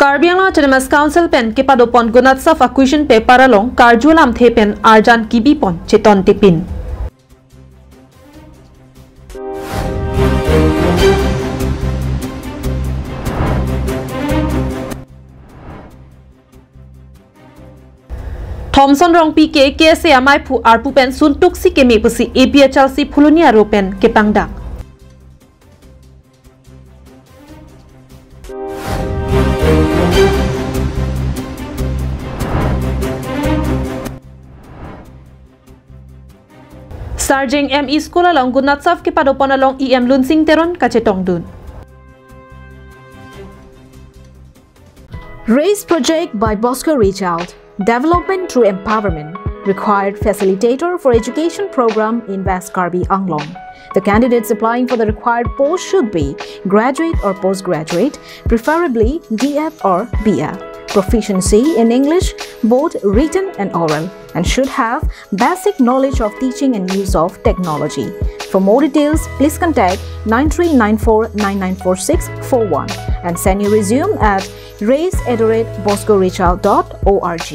Karbi Anglong Autonomous Council pen ke padopon Gunatsaf acquisition paper along Karjulam the pen Arjan Kibi pon cheton tipin. Thomson rong PK KSA amai pu arpu pen suntuk si kemi pusi APHL si Phulunia ro pen ke pangdak. Sarjeng ME School along Gunatsaf ke padopon along EM Lunsing Teron kachetong dun. RAISE project by Bosco Reach Out. Development through Empowerment. Required facilitator for education program in West Karbi Anglong. The candidates applying for the required post should be graduate or postgraduate, preferably DF or BF. Proficiency in English, both written and oral, and should have basic knowledge of teaching and use of technology. For more details, please contact 9394994641 and send your resume at raise@boscoreachout.org.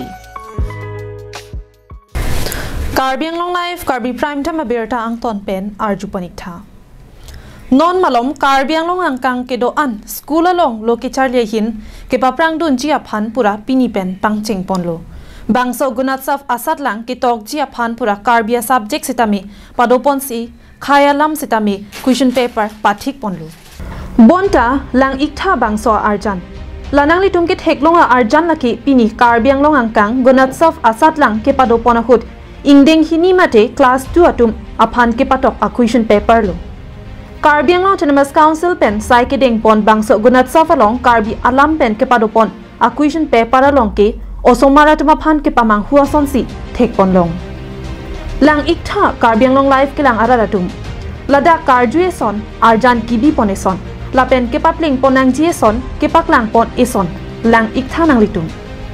Karbi Anglong Live, Karbi Prime Time Abirta ang ton pen Arjupanikta. Non malom Karbi Anglong ang kang kedoan school along lo ke charlie hin ke paprang dun jia phan pura pini pen pangcheng ponlo. Bangso Gunatsaf asat lang kitok jia phan pura Karbia subject sitami padopon si khayalam sitami question paper pathik ponlo. Bonta lang ikta bangso Arjan. Lanang litung ke theklonga Arjan laki pini Karbi Anglong ang kang Gunatsaf asat lang ke padopon ahut ingdeng hini mate class 2 atum aphan ke patok a question paper lo. Karbi Anglong Autonomous Council pen sai ke deng pon bangso Gunatsaf along Karbi alam pen ke padopon a question paper along ke osomara tuma phan ke pamang huason si thek pon long. Lang ikta Karbi Anglong Live ke lang araratum. Lada graduation Arjan Kibi poneson. Lapen ke papling ponang jieson ke paklang pon eson. Lang ikta nang litum.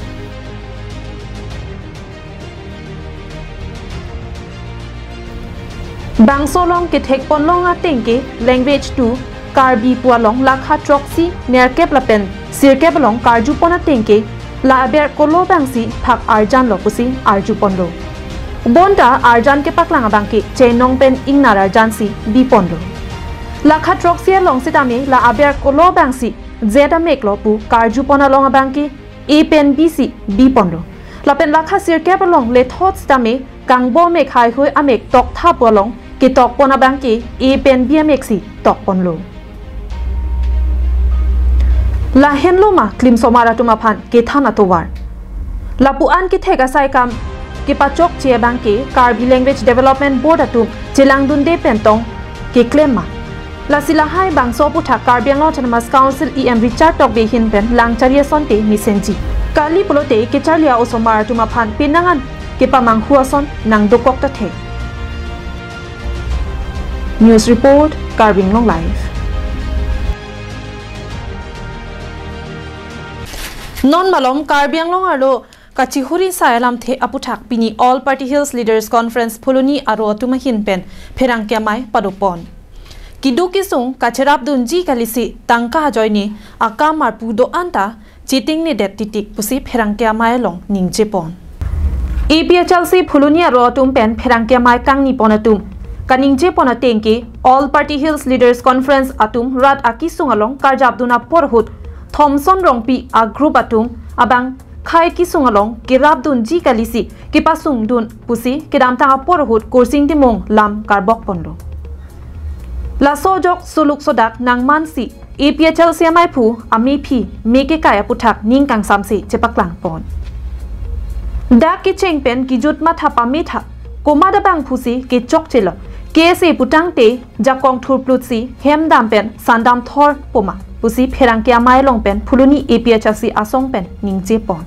Bangso long ke thek pon long ateng ke language 2 Karbi pualong lakha troxy nerkep lapen sirkep long Karju pon ateng ke la aber kolo bangsi thak Arjan lopusi Arju ponlo. Bonda Arjan ke paklang abangke chenong pen ingnar Arjan si bi ponlo. Lakha troxy long sitame la aber kolo bangsi zeta meklo pu Karju pon along abangke a pen bc bi ponlo. Lapen lakha sirkep long le thot sitame kangbo mek hai hui amek tok tha pualong ke tok pon abangke a pen bmx si tok ponlo. La henlo ma klim somara tuma phan ke thana towar. La puan ke thega sai kam ke pachok che bangke Karbi Language Development Board atum chelang dun de pentong ke claim ma. La sila hai bangso putha Karbi Anglong Autonomous Council EM Richard tok be hin pen lang charia sonte misenji. Kali pulote ke charlia osomara tuma phan pinangan ke pamang huason nang dokok ta the. News report Karbi Anglong Live. Non malom Karbi Anglong arlo kachihuri sayalam the aputhak pini All Party Hills Leaders Conference Phuluni aro tumahin pen pherangkya mai padopon kidu kisung kacharap dunji kalisi tangka hajoini aka marpu do anta cheating ni det titik pusi pherangkya mai long ningjepon APHLC Phuluni aro tum pen pherangkya mai kangni ponatum kaningje ponatengke All Party Hills Leaders Conference atum rat akisung along karjap duna porhut Thomson rongpi a group atum abang khai ki sungalong kirab dun ji kalisi ki pasung dun pusi kidam tanga porhut kursing dimong lam karbok pondo la sojok suluk sodak nang mansi APHL siamai phu ami phi meke kaya puthak ning kang samsi chepaklang pon dak ki chengpen ki jut ma thapa mi tha komada bang phusi ki chok chelo KSA putang te jakong thur plutsi hem dam pen sandam thor poma pusi pherangkya mai long pen Phuluni APHLC asong pen ningje pon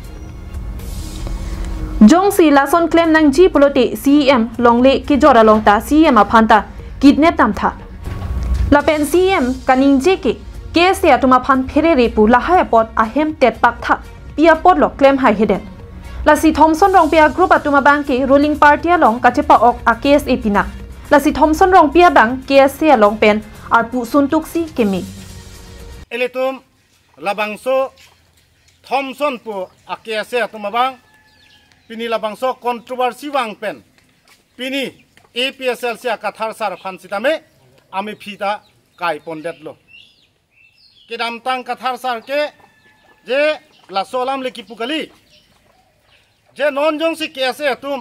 jong si lason claim nang ji pulote CEM longle ki jora longta CEM aphanta kidnap tam tha la pen CEM kaningje ke KSA atuma phan phere re pu la ha pot ahem tet pak tha pia pot lo claim hai heden la si Thomson rong pia group atuma bang ke ruling party along kachepa ok a KSA pina la si Thomson rong pia bang KSA along pen arpu suntuk si kemi eletum labangso Thomson pu akese tumabang pini labang so controversy wang pen pini APSL sia kathar sar phan sitame ami phita kai pondet lo kedam tang kathar sar ke je la solam le kipukali je non jong si kese tum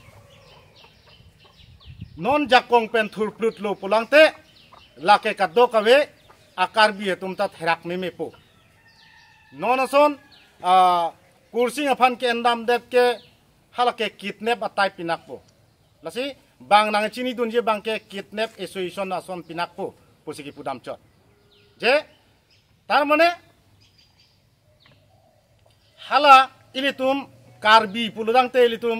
non jakong pen thur plut lo pulangte lake kaddo kawe akar bi tum ta therak me po non ason kursing aphan ke endam det ke halake kidnap atai pinak po lasi bang nang chini dunje bang ke kidnap association ason pinak po posiki pudam chot je tar mane hala ilitum karbi puludang te ilitum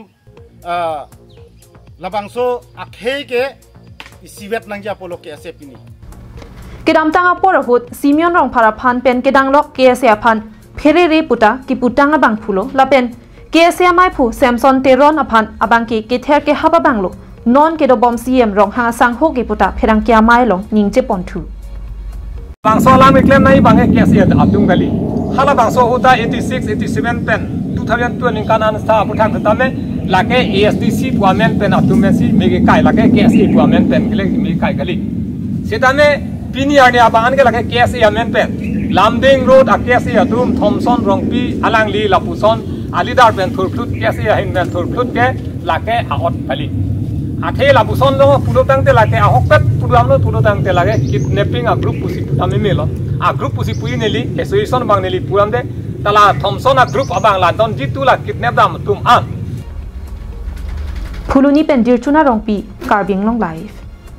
labangso akhe ke isiwet nangja polo ke ase pini kedam tanga porahut Simeon rong phara phan pen kedang lok ke ase aphan phere re puta ki putanga bang phulo lapen ke ase mai phu Samson teron aphan abang ke ther ke haba banglo non ke do bom CM rong ha sang ho ke puta pherang kya mai long ningche ponthu bang so lam claim nai bang ke ase abdung gali hala bang so huta 86 87 pen 2020 kanan sta puthak tame lake ASDC puamen pen abdung si mege kai lake ke ase puamen pen gele mi kai gali setame pini arni abangan ke lake ke ase amen pen Lamding Road akese atum Thomson rongpi alangli lapuson alidar pen thurplut kese hin pen thurplut ke lake ahot kali athe lapuson lo pulotang te lake ahokpat pudam lo pulotang te lake kidnapping a group pusi putame melo a group pusi pui neli association bang neli puram de tala Thomson a group abang London jitu la kidnap dam tum an phuluni pen dirchuna rongpi Karbing Long live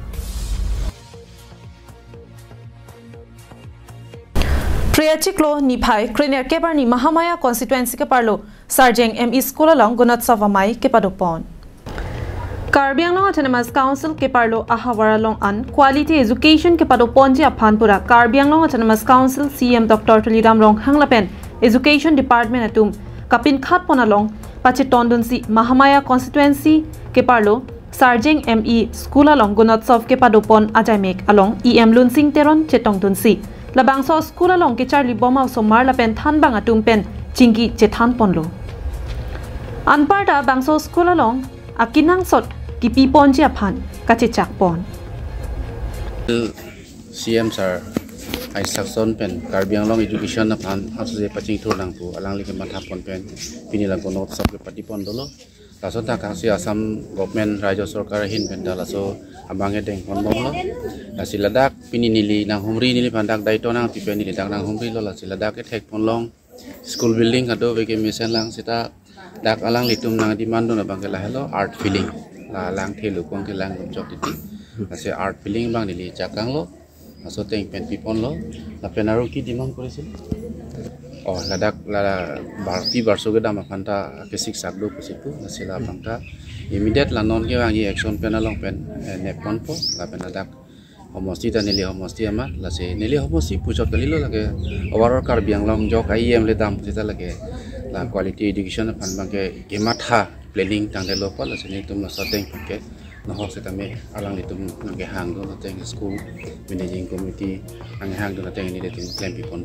Triachiklo Nipai Kriner Kebarni Mahamaya constituency ke parlo Sarjeng ME School along Gunat Savamai ke padopon Karbing Long Autonomous Council ke parlo ahawara long an quality education ke padopon ji aphanpura Karbing Long Autonomous Council CM Dr. Tuliram Rong Hanglapen Education Department atum kapin khat ponalong pache tondunsi Mahamaya constituency ke parlo Sarjeng ME School along Gunat Sav ke padopon ajamek along EM Lunsing Teron chetong tunsi Labangso school along ke Charlie Boma somar la pen than bang atum pen chingi che than ponlo Anparta bangso school along akinang sot ki pi pon je aphan ka che chak pon CM sir ai sakson pen Karbing Long education aphan asje paching thur lang pu alang li ke matha pon pen pini la gonot sab ke pati pon dolo lason ta kasi Assam government raja sarkar hin pen dalaso abange deng pon mom lasiladak pini nili nang humri nili pandak daito nang pipe nili dang nang humri lo lasiladak ke thek pon long school building ado veke mission lang sita dak alang litum nang demand na bangke la hello art feeling la lang thelu kong ke lang jok ti ase art feeling bang nili jakang lo aso teng pen pipon lo la penaro ki demand korisil oh ladak la barti barso ke dama phanta ke sik sakdo kusitu nasila phanta immediate la non ke wangi action pen along pen nepon po la penadak homosti ta nili homosti ama la se nili homosti pujot kalilo lage overall Karbing Long jok IEM le dam pujita lage la quality education phan bangke gematha planning tangde lo pa la se ni tum la sateng ke no ho se tame alang litum nge hang do na teng school managing committee ang hang do na teng ni le tin claim pipon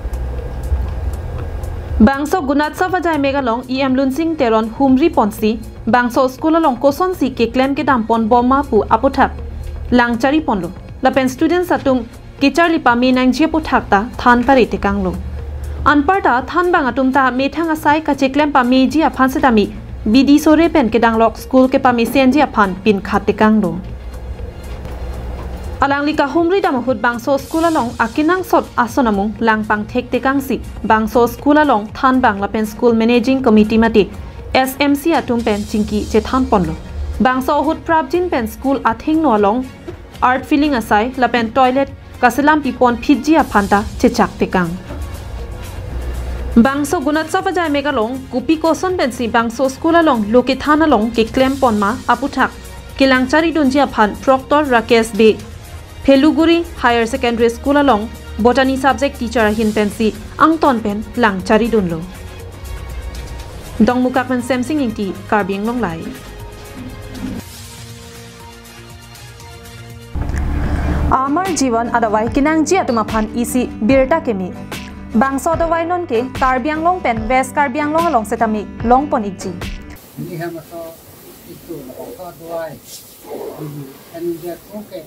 Bangso Gunat Savajai Megalong EM Lunsing Teron Humri Ponsi Bangso School along Koson si ke claim ke dampon bomma pu apothak langchari ponlo lapen students atum ke charli pa me nang je pothak ta than pare te kanglo anparta than bang atum ta me thang asai ka che claim pa me ji aphan se tami BD sore pen ke danglok school ke pa me sen ji aphan pin khat te kanglo Alangli ka humri dam hut bangso school along akinang sot asonamung langpang thek te kangsi bangso school along than bang lapen school managing committee mati SMC atum pen chingki che than ponlo bangso hut prabjin pen school athing no along art feeling asai lapen toilet kasilam pipon phiji aphanta che chak te kang bangso Gunat Savajai Megalong kupi koson pen si bangso school along loke than along ke claim ponma aputhak kilangchari dunji aphan Proctor Rakesh B Peluguri Higher Secondary School along botany subject teacher hin pensi angton pen langchari dunlo dongmukak men semsing ingti Karbing Long live Amar Jivan adawai kinang ji atumaphan isi birta kemi บางโซดไว้นนเกการเบียงลงเป็นเวสการเบียงลงลงเซตามิลงปนอีกจีนี่ฮะมาต่ออีกตัวของต่อด้วยอันนี้จะโอเค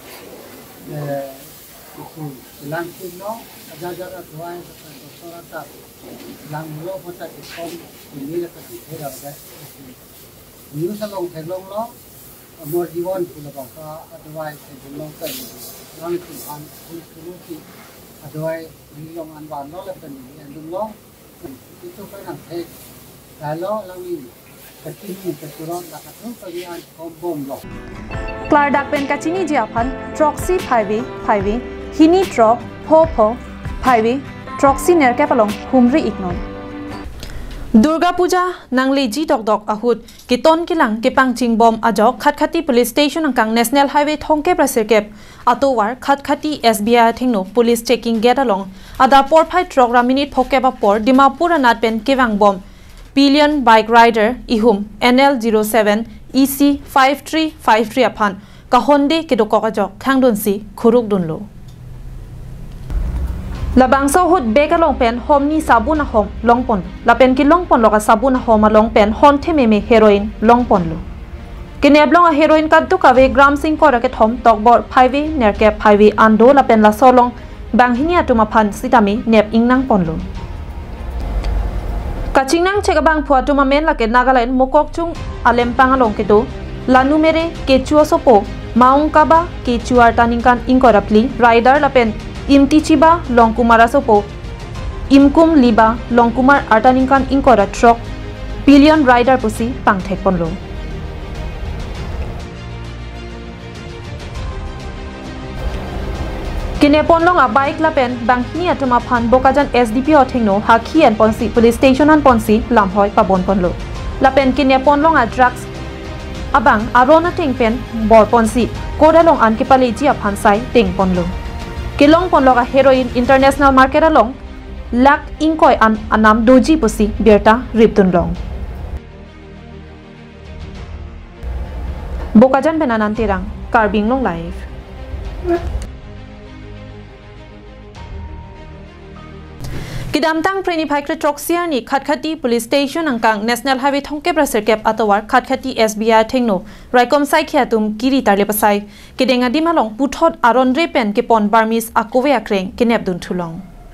อีกตัวลังกินเนาะจะด้วยโซลาร์ตัดลังโลกมันจะติดคอมนี่แล้วก็ติดให้เราได้นิ้วสลงแทงลงเนาะมอจีวันคุณบอกว่าด้วยแทงลงกันลังกินอันคุณรู้ที่ด้วยมีลงอันหวานเนาะแล้วเป็นอันดุเนาะที่ตัวไปหนังเทกแต่แล้วเรามีกลาดักเป็นกาชินีเจียพันทรอกซี่ไพวีฮินีทรอโพไพวีทรอกซี่เนอร์แกปลงฮุมรีอีกนนดุร์กาปูจานางลีจีดอกอาหุดกิตอนกิลังกิปังจิงบอมอาจอกขัดขัดที่ police station อังกัง national highway ทงเก็บประสิทธิ์เก็บอัตวาร์ขัดขัดที่ SBI ทิ้งหนู police checking gate ลงอาดาปอร์ไพทรอกรามินิตพกเก็บปอร์ดิมาปูรานัดเป็นกิวังบอมBillion Bike Rider Ihum NL07 EC 5353 upon Kahonde Kedokokajok Kangdunsi Kuruk Dunlo Labang so hut beka long pen hom ni sabuna hom longpon la pen ki longpon loka sabuna hom long pen hon thememe heroin longpon lo Kineblong a heroin kaddu kave gram sing ko raket hom tokbor phaiwe nerke phaiwe ando la pen la solong banghinia tuma phan sitami nep ingnang ponlo Kaching nang cekabang puatu mamen lake Nagaland mokok chung alem pangalong kedo lanu mere kechuo sopo maung kaba kechuar taningkan inkorapli rider lapen imtichiba longkumara sopo imkum liba longkumar artaningkan inkora truck billion rider pusi pangthek ponlo Kinepon long a bike lapen banghi atuma phan bokajan SDP othingno hakhi and ponsi police station an ponsi lamhoi pabon ponlo lapen kinepon long a drugs abang arona tingpen bor ponsi kodalong an kipali ji aphan sai ting ponlo kilong ponlo ka heroin international market along lak inkoi an anam doji pusi berta riptun long bokajan benanan tirang carbing long live Kidamtang Preni Paikre Troxiar ni Khatkati Police Station angkang National Highway Thongke Brasir Kep atawar Khatkati SBI Thengno Raikom Sai Khiatum Kiri Tarle Pasai Kidenga Dimalong Puthot Aron Repen Kepon Barmis Akove Akreng Kinep Dun Thulong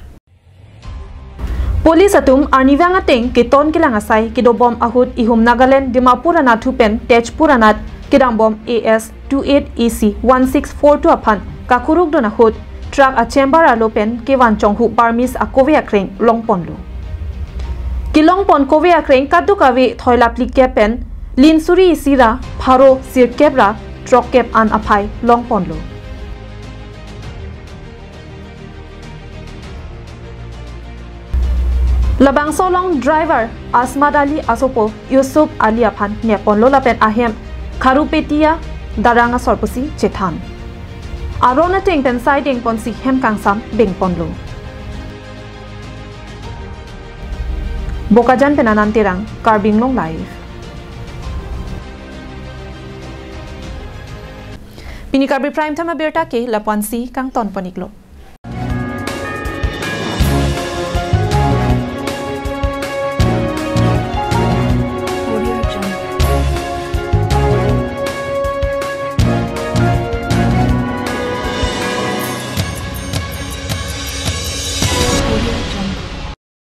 Police atum Arnivanga Teng Kiton Kilanga Sai Kidobom Ahut Ihum Nagaland Dimapur Anathu Pen Tejpur Anat Kidambom AS 28 EC 1642 Aphan Kakuruk Don Ahut Truck a chamber alopen kewan chonghu Barmis akove akreng longponlo Kilongpon kove akreng kadu kawe thoila plike pen linsuri isira pharo sirkebra truck kep an aphai longponlo Labang solong driver Asmad Ali Asopo Yusuf Ali aphan neponlo lapen ahem Kharupetia Daranga sorpusi Chethan Arona ting pen siding ponsi hem kangsam bing ponlo Bokajan penanan tirang carbing long live Pini Karbi Prime Time berta ke lapansi kang ton paniklo